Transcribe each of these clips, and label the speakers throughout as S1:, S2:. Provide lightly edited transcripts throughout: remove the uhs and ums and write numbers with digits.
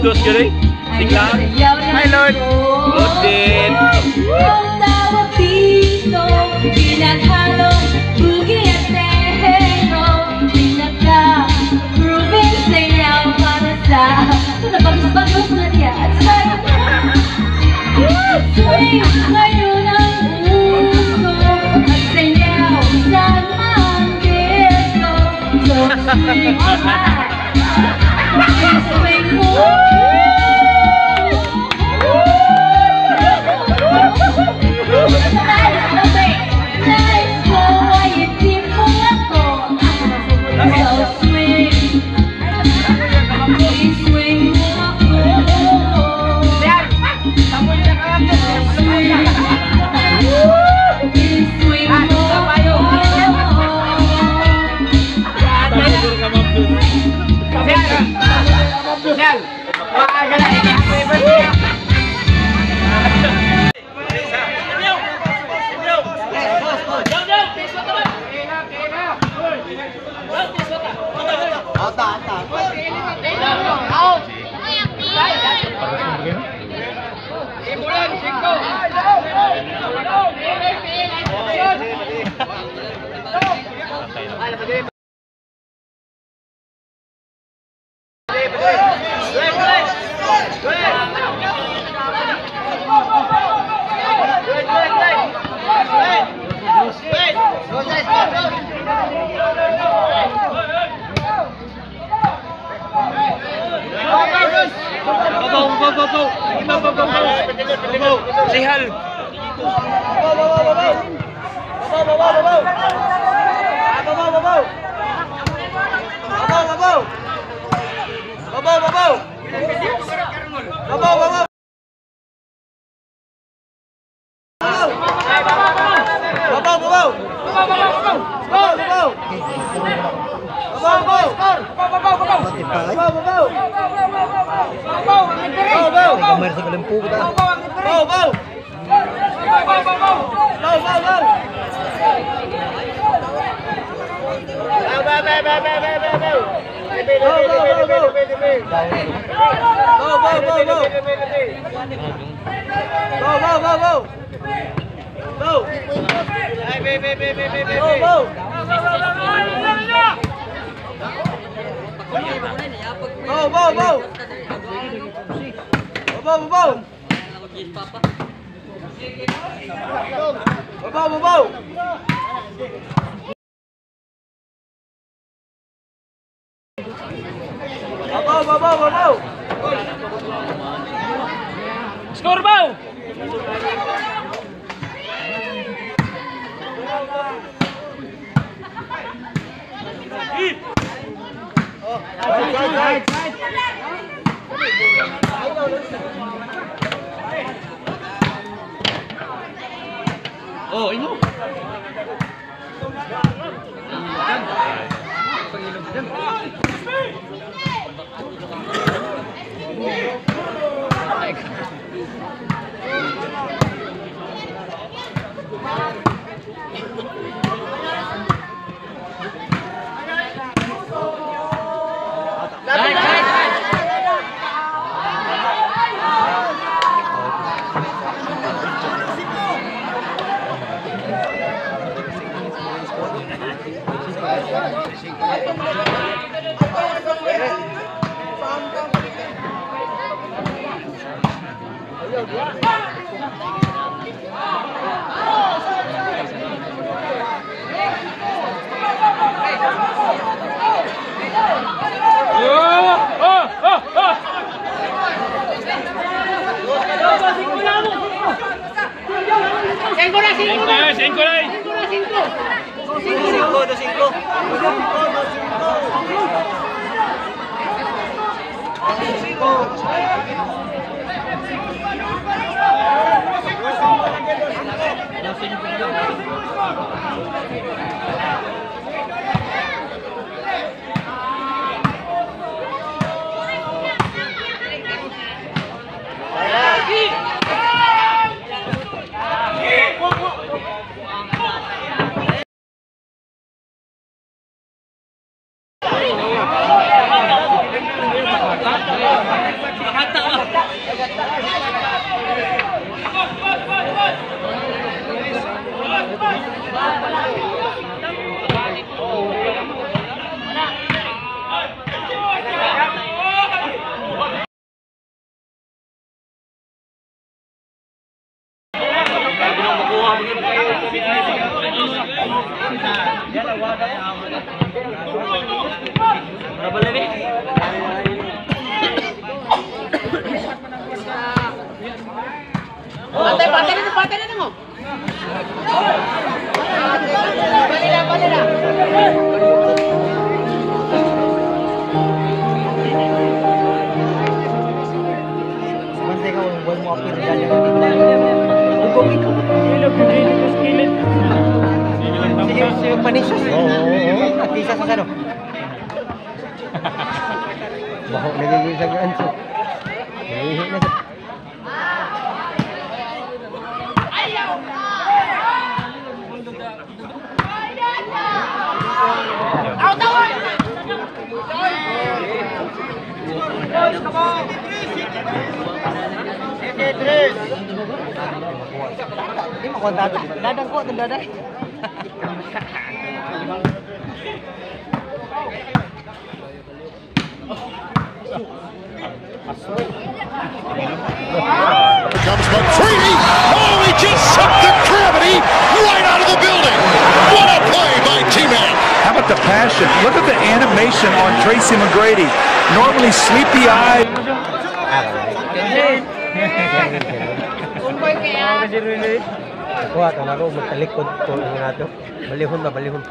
S1: Dos gini, tinggal. Hi Lord. Lord din.
S2: Bagus-bagus na dia. Swing ngayon ang uso at sayaw sa mangkito. So swing alright. Swing mo. Nice ko ay itim mo ako. So swing. Swing mo ako.
S1: Sihal. Skor bau. Oh, ini.
S3: Manisos?
S4: Oo.
S3: At isa sa sano?
S4: Baho nagiging sa ganso. Nahihi na sa...
S3: Hindi mo kontato. Dadang ko, dadang.
S5: Comes McCready. Oh, he just sucked the gravity right out of the building. What a play by T-Man.
S6: How about the passion? Look at the animation on Tracy McGrady. Normally sleepy-eyed.
S4: Kuha ka na ako, magtalikod ko nga ito. Balihon na, balihon.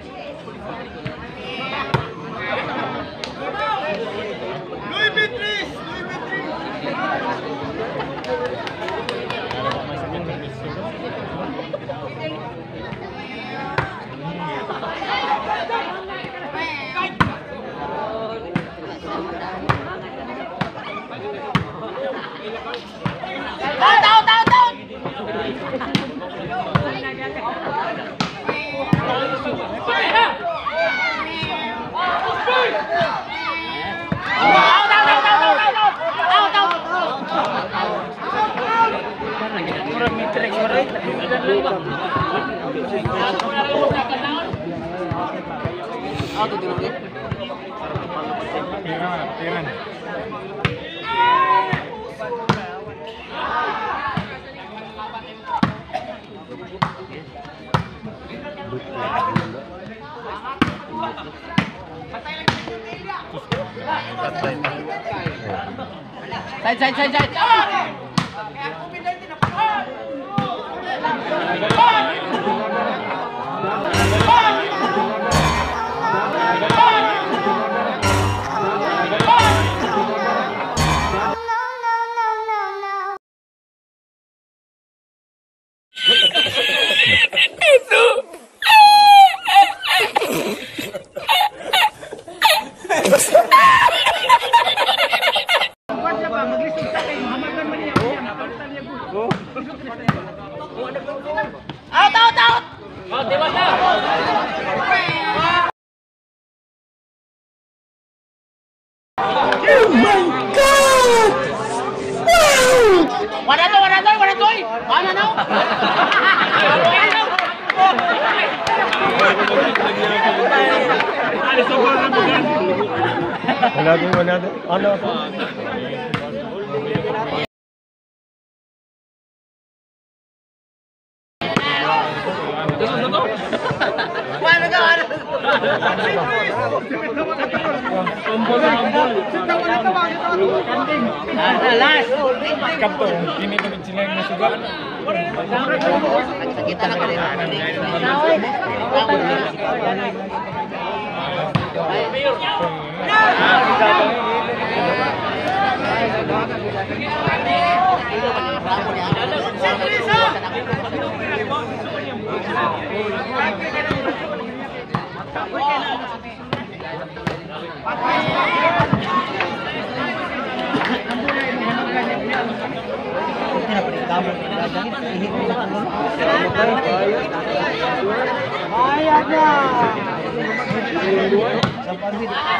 S1: Side. Wala din. Ano ako?
S3: Kita na kali. Ayan na.